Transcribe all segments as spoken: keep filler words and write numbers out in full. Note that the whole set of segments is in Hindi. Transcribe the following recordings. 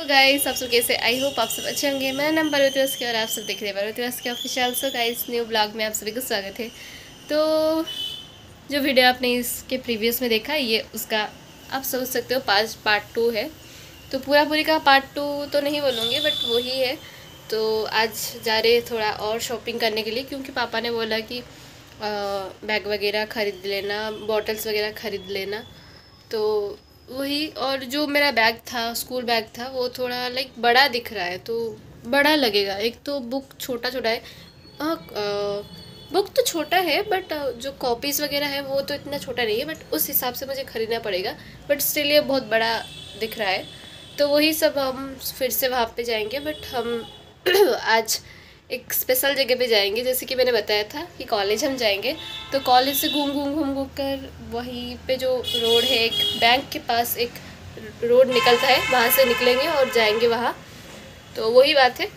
तो गाइस आप सब कैसे, आई होप आप सब अच्छे होंगे। मेरा नाम पार्वती वस्के और आप सब देख रहे हैं Parvati Vaske official. So guys new blog में आप सभी को स्वागत है। तो जो वीडियो आपने इसके प्रीवियस में देखा ये उसका आप सोच सकते हो पार्ट पार्ट टू है। तो पूरा पूरी का पार्ट टू तो नहीं बोलूँगी बट वही है। तो आज जा रहे थोड़ा और शॉपिंग करने के लिए, क्योंकि पापा ने बोला कि बैग वगैरह ख़रीद लेना, बॉटल्स वगैरह ख़रीद लेना। तो वही, और जो मेरा बैग था, स्कूल बैग था, वो थोड़ा लाइक बड़ा दिख रहा है तो बड़ा लगेगा। एक तो बुक छोटा छोटा है, हाँ बुक तो छोटा है बट जो कॉपीज़ वगैरह है वो तो इतना छोटा नहीं है, बट उस हिसाब से मुझे ख़रीदना पड़ेगा। बट स्टिल ये बहुत बड़ा दिख रहा है। तो वही सब हम फिर से वहाँ पे जाएंगे, बट हम आज एक स्पेशल जगह पे जाएंगे। जैसे कि मैंने बताया था कि कॉलेज हम जाएंगे, तो कॉलेज से घूम घूम घूम घूम कर वहीं पे जो रोड है, एक बैंक के पास एक रोड निकलता है, वहाँ से निकलेंगे और जाएंगे वहाँ। तो वही बात है।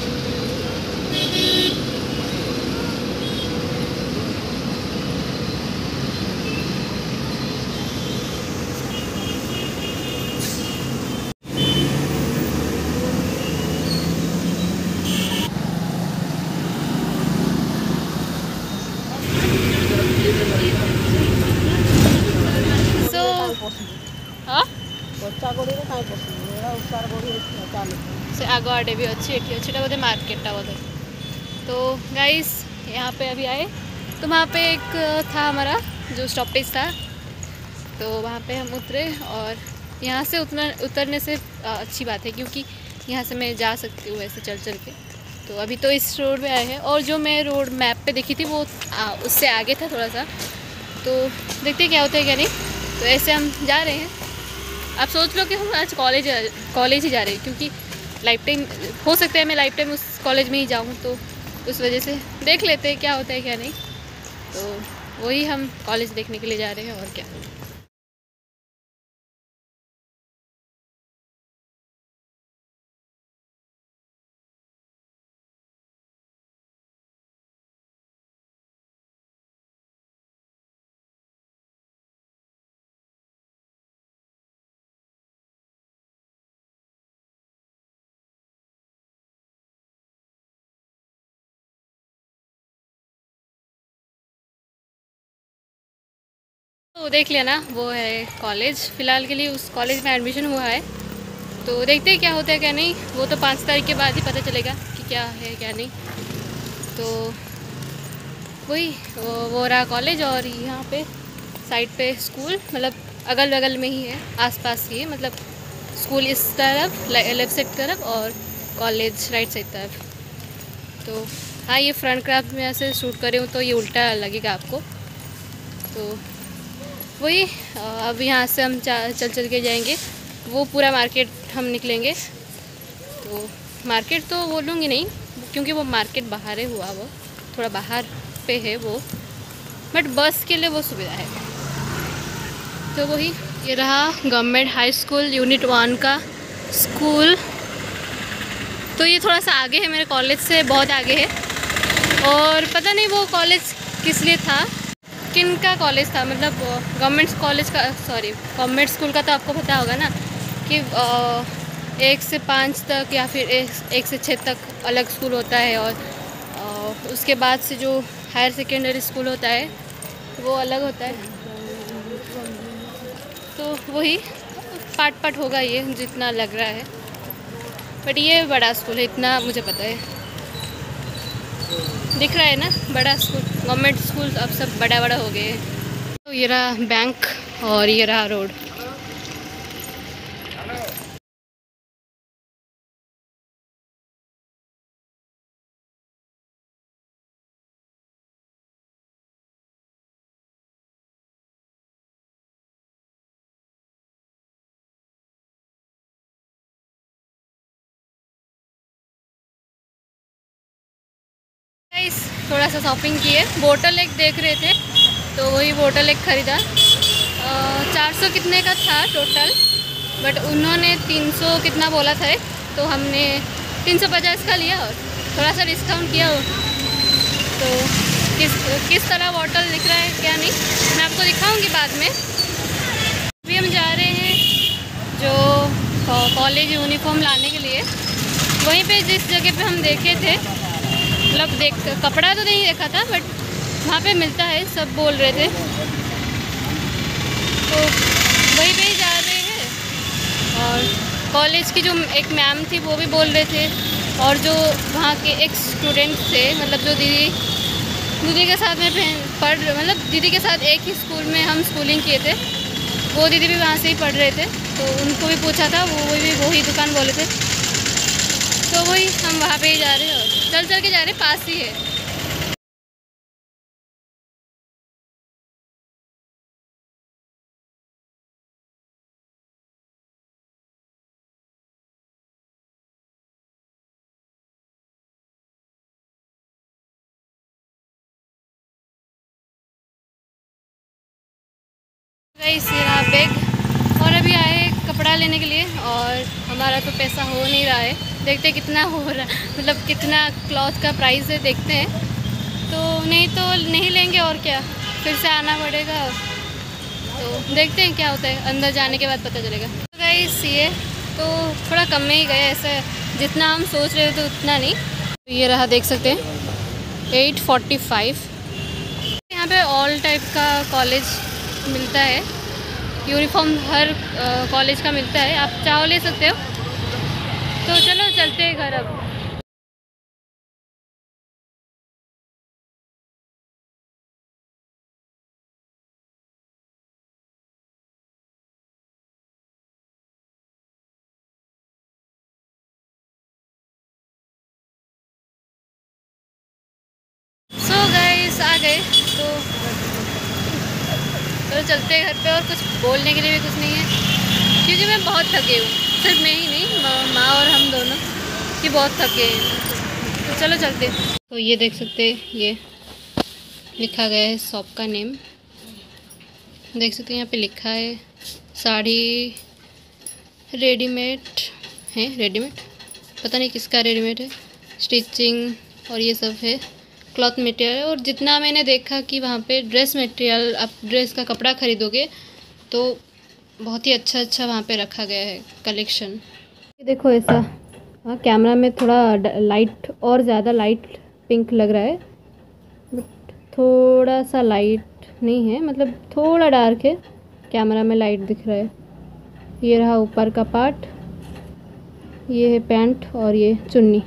से आग आड़े भी अच्छी एठी अच्छी बोधे मार्केटा बोधे। तो गाइस यहाँ पे अभी आए, तो वहाँ पे एक था हमारा जो स्टॉपेज था, तो वहाँ पे हम उतरे। और यहाँ से उतना उतरने से अच्छी बात है क्योंकि यहाँ से मैं जा सकती हूँ ऐसे चल चल के। तो अभी तो इस रोड पे आए हैं, और जो मैं रोड मैप पे देखी थी वो आ, उससे आगे था थोड़ा सा। तो देखते क्या होता है क्या नहीं। तो ऐसे हम जा रहे हैं। आप सोच लो कि हम आज कॉलेज कॉलेज ही जा रहे हैं, क्योंकि लाइफ टाइम हो सकता है मैं लाइफ टाइम उस कॉलेज में ही जाऊँ, तो उस वजह से देख लेते हैं क्या होता है क्या नहीं। तो वही हम कॉलेज देखने के लिए जा रहे हैं, और क्या। तो देख लिया ना, वो है कॉलेज। फ़िलहाल के लिए उस कॉलेज में एडमिशन हुआ है, तो देखते हैं क्या होता है क्या नहीं। वो तो पाँच तारीख के बाद ही पता चलेगा कि क्या है क्या नहीं। तो वही वो, वो रहा कॉलेज, और यहाँ पे साइड पे स्कूल, मतलब अगल बगल में ही है, आसपास ही है। मतलब स्कूल इस तरफ लेफ्ट साइड तरफ और कॉलेज राइट साइड तरफ। तो हाँ, ये फ्रंट क्राफ्ट में ऐसे शूट करे हूँ तो ये उल्टा लगेगा आपको। तो वही अब यहाँ से हम चल चल के जाएंगे, वो पूरा मार्केट हम निकलेंगे। तो मार्केट तो बोलूँगी नहीं, क्योंकि वो मार्केट बाहर है, हुआ वो थोड़ा बाहर पे है वो, बट बस के लिए वो सुविधा है। तो वही ये रहा government high school unit one का स्कूल। तो ये थोड़ा सा आगे है, मेरे कॉलेज से बहुत आगे है। और पता नहीं वो कॉलेज किस लिए था, किन का कॉलेज था, मतलब गवर्नमेंट कॉलेज का, सॉरी गवर्नमेंट स्कूल का। तो आपको पता होगा ना कि आ, एक से पाँच तक या फिर एक, एक से छः तक अलग स्कूल होता है, और आ, उसके बाद से जो हायर सेकेंडरी स्कूल होता है वो अलग होता है। तो वही पार्ट पार्ट होगा ये जितना लग रहा है, बट ये बड़ा स्कूल है, इतना मुझे पता है। दिख रहा है ना बड़ा स्कूल, गवर्नमेंट स्कूल अब सब बड़ा बड़ा हो गए। तो ये रहा बैंक और ये रहा रोड। थोड़ा सा शॉपिंग किए, बोतल एक देख रहे थे तो वही बोतल एक ख़रीदा। चार सौ कितने का था टोटल, बट उन्होंने तीन सौ कितना बोला था, तो हमने तीन सौ पचास का लिया और थोड़ा सा डिस्काउंट किया हो। तो किस किस तरह बोतल दिख रहा है क्या नहीं मैं आपको दिखाऊंगी बाद में। अभी हम जा रहे हैं जो कॉलेज यूनिफॉर्म लाने के लिए। वहीं पे जिस जगह पे हम देखे थे, मतलब देख कपड़ा तो नहीं देखा था बट वहाँ पे मिलता है, सब बोल रहे थे, तो वहीं पे ही जा रहे हैं। और कॉलेज की जो एक मैम थी वो भी बोल रहे थे, और जो वहाँ के एक स्टूडेंट थे, मतलब जो दीदी दीदी के साथ में पढ़ मतलब दीदी के साथ एक ही स्कूल में हम स्कूलिंग किए थे, वो दीदी भी वहाँ से ही पढ़ रहे थे, तो उनको भी पूछा था, वो भी वही दुकान बोले थे, तो वही हम वहाँ पे ही जा रहे हैं और चल चल के जा रहे हैं, पास ही है। गाइस ये रहा बैग, और अभी आए कपड़ा लेने के लिए, और हमारा तो पैसा हो नहीं रहा है, देखते कितना हो रहा, मतलब कितना क्लॉथ का प्राइस है, देखते हैं, तो नहीं तो नहीं लेंगे और क्या, फिर से आना पड़ेगा, तो देखते हैं क्या होता है, अंदर जाने के बाद पता चलेगा। तो गाइस ये तो थोड़ा कम में ही गया, ऐसा जितना हम सोच रहे थे उतना नहीं। तो ये रहा, देख सकते हैं एट फोर्टी फाइव। यहाँ पे ऑल टाइप का कॉलेज मिलता है, यूनिफॉर्म हर कॉलेज का मिलता है, आप चाहो ले सकते हो। तो चलो चलते हैं घर अब। सो गाइस आ गए, तो चलो चलते हैं घर पे, और कुछ बोलने के लिए भी कुछ नहीं है, क्योंकि मैं बहुत थके हूँ, सिर्फ मैं ही नहीं, माँ और हम दोनों कि बहुत थके हैं, तो चलो चलते। तो ये देख सकते हैं, ये लिखा गया है शॉप का नेम, देख सकते हैं यहाँ पे लिखा है साड़ी रेडीमेड है, रेडीमेड पता नहीं किसका रेडीमेड है, स्टिचिंग और ये सब है, क्लॉथ मटेरियल। और जितना मैंने देखा कि वहाँ पे ड्रेस मटेरियल, आप ड्रेस का कपड़ा ख़रीदोगे तो बहुत ही अच्छा अच्छा वहाँ पे रखा गया है कलेक्शन। ये देखो ऐसा, हाँ कैमरा में थोड़ा लाइट और ज़्यादा लाइट पिंक लग रहा है, बट थोड़ा सा लाइट नहीं है, मतलब थोड़ा डार्क है, कैमरा में लाइट दिख रहा है। ये रहा ऊपर का पार्ट, ये है पैंट और ये चुन्नी।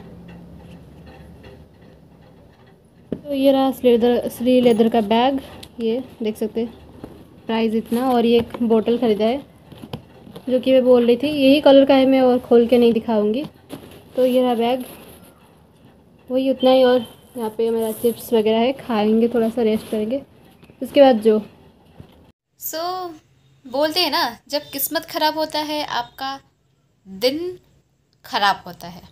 तो ये रहा श्री लेदर श्री लेदर का बैग, ये देख सकते हैं प्राइस इतना। और ये एक बोतल ख़रीदा है जो कि मैं बोल रही थी, यही कलर का है, मैं और खोल के नहीं दिखाऊंगी। तो ये रहा बैग, वही उतना ही। और यहाँ पे मेरा चिप्स वगैरह है, खाएंगे, थोड़ा सा रेस्ट करेंगे, उसके बाद जो सो so, बोलते हैं ना, जब किस्मत ख़राब होता है आपका दिन ख़राब होता है।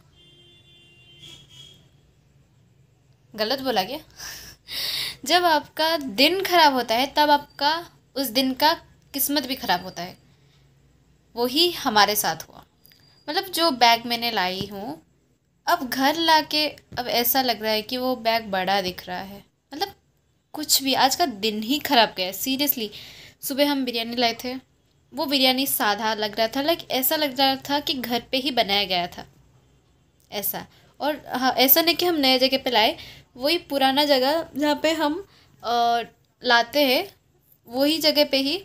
गलत बोला क्या? जब आपका दिन ख़राब होता है तब आपका उस दिन का किस्मत भी ख़राब होता है। वही हमारे साथ हुआ। मतलब जो बैग मैंने लाई हूँ, अब घर लाके अब ऐसा लग रहा है कि वो बैग बड़ा दिख रहा है। मतलब कुछ भी, आज का दिन ही ख़राब गया है सीरियसली। सुबह हम बिरयानी लाए थे, वो बिरयानी सादा लग रहा था, लाइक ऐसा लग रहा था कि घर पे ही बनाया गया था ऐसा। और हाँ, ऐसा नहीं कि हम नए जगह पे लाए, वही पुराना जगह जहाँ पे हम आ, लाते हैं वही जगह पे ही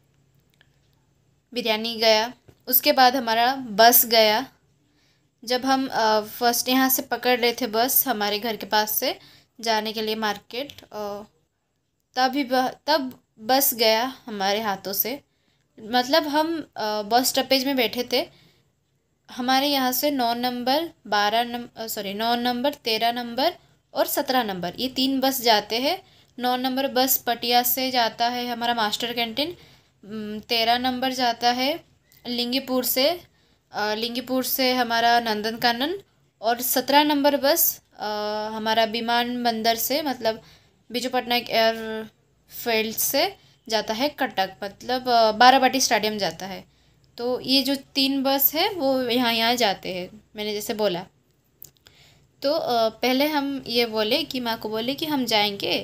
बिरयानी गया। उसके बाद हमारा बस गया, जब हम फर्स्ट यहाँ से पकड़ रहे थे बस हमारे घर के पास से जाने के लिए मार्केट, तभी तब बस गया हमारे हाथों से। मतलब हम आ, बस स्टॉपेज में बैठे थे, हमारे यहाँ से नौ नंबर बारह नंबर सॉरी नौ नंबर तेरह नंबर और सत्रह नंबर ये तीन बस जाते हैं। नौ नंबर बस पटिया से जाता है हमारा मास्टर कैंटीन, तेरह नंबर जाता है लिंगीपुर से, लिंगीपुर से हमारा नंदन कानन, और सत्रह नंबर बस आ, हमारा विमान बंदर से, मतलब बिजू पटनायक एयरफील्ड से जाता है कटक, मतलब बाराबाटी स्टेडियम जाता है। तो ये जो तीन बस है वो यहाँ यहाँ जाते हैं, मैंने जैसे बोला। तो पहले हम ये बोले कि माँ को बोले कि हम जाएंगे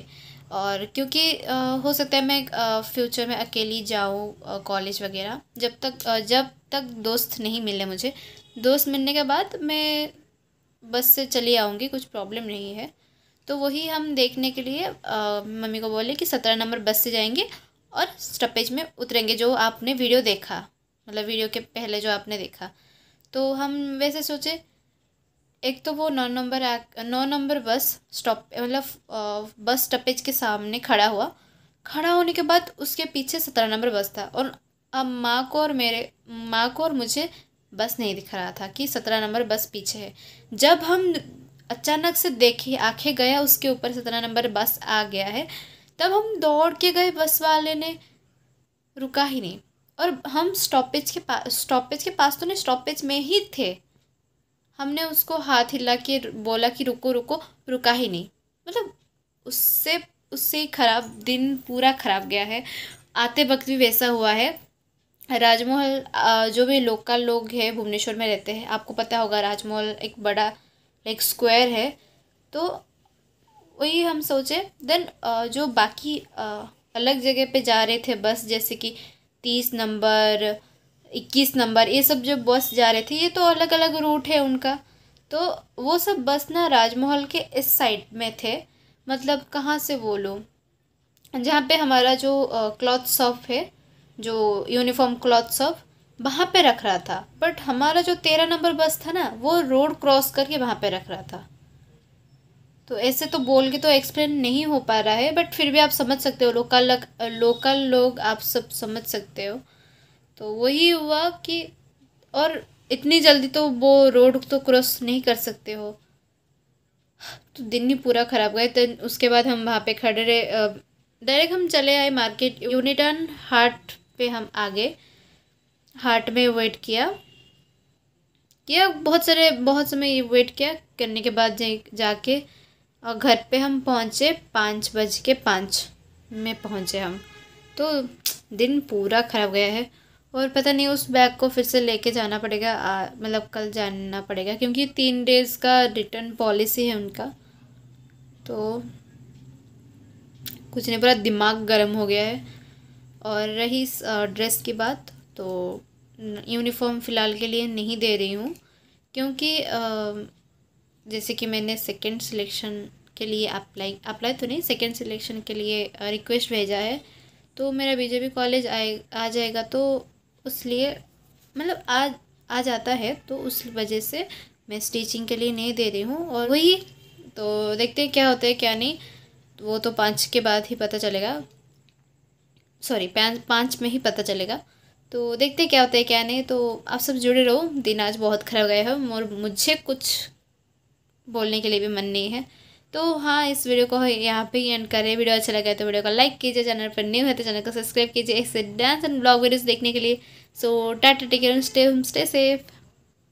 और क्योंकि अ, हो सकता है मैं फ्यूचर में अकेली जाऊँ कॉलेज वगैरह, जब तक अ, जब तक दोस्त नहीं मिले मुझे। दोस्त मिलने के बाद मैं बस से चली आऊँगी, कुछ प्रॉब्लम नहीं है। तो वही हम देखने के लिए अ, मम्मी को बोले कि सत्रह नंबर बस से जाएंगे और स्टॉपेज में उतरेंगे, जो आपने वीडियो देखा, मतलब वीडियो के पहले जो आपने देखा। तो हम वैसे सोचे, एक तो वो नौ नंबर नौ नंबर बस स्टॉप मतलब अ, बस स्टॉपेज के सामने खड़ा हुआ। खड़ा होने के बाद उसके पीछे सत्रह नंबर बस था, और अब माँ को और मेरे माँ को और मुझे बस नहीं दिख रहा था कि सत्रह नंबर बस पीछे है। जब हम अचानक से देखे, आंखें गया उसके ऊपर सत्रह नंबर बस आ गया है, तब हम दौड़ के गए, बस वाले ने रुका ही नहीं। और हम स्टॉपेज के पास स्टॉपेज के पास तो नहीं, स्टॉपेज में ही थे। हमने उसको हाथ हिला के बोला कि रुको रुको, रुका ही नहीं। मतलब उससे उससे ही खराब दिन पूरा खराब गया है। आते वक्त भी वैसा हुआ है। राजमहल अ, जो भी लोकल लोग हैं भुवनेश्वर में रहते हैं, आपको पता होगा राजमहल एक बड़ा लाइक स्क्वायर है। तो वही हम सोचे। देन जो बाकी अ, अलग जगह पे जा रहे थे बस, जैसे कि तीस नंबर, इक्कीस नंबर, ये सब जो बस जा रहे थे, ये तो अलग अलग रूट है उनका। तो वो सब बस ना राजमहल के इस साइड में थे। मतलब कहाँ से बोलूँ, जहाँ पे हमारा जो क्लॉथ शॉप है, जो यूनिफॉर्म क्लॉथ शॉप, वहाँ पे रख रहा था। बट हमारा जो तेरह नंबर बस था ना, वो रोड क्रॉस करके वहाँ पे रख रहा था। तो ऐसे तो बोल के तो एक्सप्लेन नहीं हो पा रहा है, बट फिर भी आप समझ सकते हो, लोकल लोकल लोग आप सब समझ सकते हो। तो वही हुआ कि, और इतनी जल्दी तो वो रोड तो क्रॉस नहीं कर सकते हो। तो दिन ही पूरा ख़राब गए। तो उसके बाद हम वहाँ पे खड़े रहे, डायरेक्ट हम चले आए मार्केट, यूनिटर्न हाट पे हम आ गए। हाट में वेट किया किया बहुत सारे बहुत समय वेट किया। करने के बाद जाके और घर पे हम पहुँचे पाँच बज के पाँच में पहुँचे हम। तो दिन पूरा ख़राब गया है। और पता नहीं उस बैग को फिर से लेके जाना पड़ेगा, मतलब कल जाना पड़ेगा, क्योंकि तीन डेज़ का रिटर्न पॉलिसी है उनका। तो कुछ नहीं, पूरा दिमाग गर्म हो गया है। और रही ड्रेस की बात, तो यूनिफॉर्म फ़िलहाल के लिए नहीं दे रही हूँ, क्योंकि जैसे कि मैंने सेकंड सिलेक्शन के लिए अप्लाई अप्लाई तो नहीं सेकंड सिलेक्शन के लिए रिक्वेस्ट भेजा है। तो मेरा बीजेपी कॉलेज आए आ जाएगा, तो उसलिए मतलब आज आ जाता है, तो उस वजह से मैं स्टिचिंग के लिए नहीं दे रही हूँ। और वही तो देखते हैं क्या होता है क्या नहीं। वो तो पाँच के बाद ही पता चलेगा, सॉरी पाँच पाँच में ही पता चलेगा। तो देखते क्या होता है क्या नहीं। तो आप सब जुड़े रहो। दिन आज बहुत ख़राब गया है और मुझे कुछ बोलने के लिए भी मन नहीं है। तो हाँ, इस वीडियो को यहाँ पे ही एंड करें। वीडियो अच्छा लगा तो वीडियो को लाइक कीजिए, चैनल पर न्यू है तो चैनल को सब्सक्राइब कीजिए ऐसे डांस एंड ब्लॉग वीडियोस देखने के लिए। So tata, take care, stay stay safe.